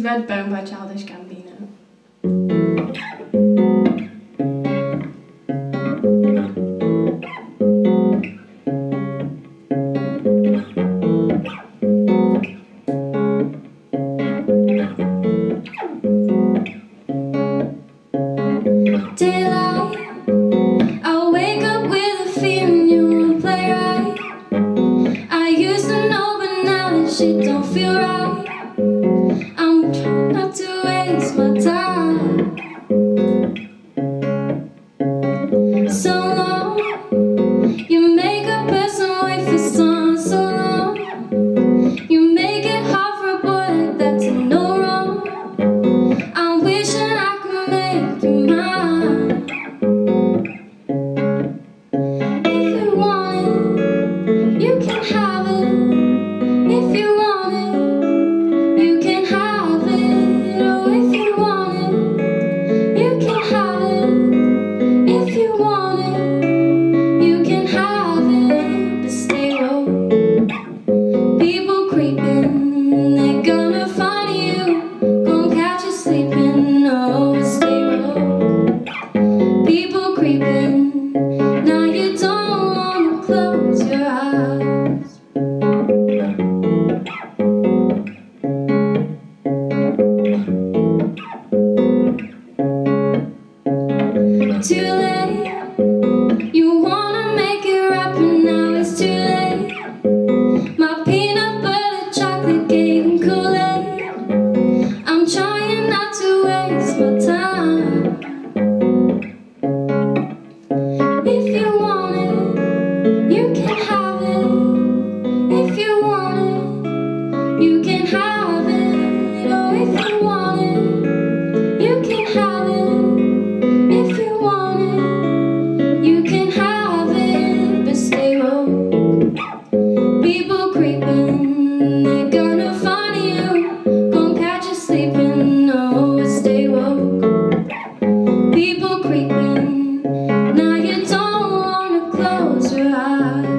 Redbone by Childish Gambino. Daylight, I'll wake up with a feeling you won't play right. I used to know, but now that shit don't feel right. I'm trying not to waste my time. So long, you make a person wait for so long. You make it hard for a boy like that to know wrong. I'm wishing I could make you mine. If you want it, you can have it. If you want it, you can have it. Oh, if you want it, you can have it. If you want it, you can have it. But stay woke. People creeping, they're gonna find you. Gonna catch you sleeping. Oh, stay woke. People creeping, now you don't wanna close your eyes. Too late, you wanna make it right, but now it's too late. My peanut butter, chocolate cake and Kool-Aid. I'm trying not to waste my time. If you want it, you can have it. If you want it, you can have it. Oh, if you want it, you can have it. If you want it, you can have it. But stay woke. People creeping, they're gonna find you. Gonna catch you sleeping. Oh, stay woke. People creeping, now you don't wanna close your eyes.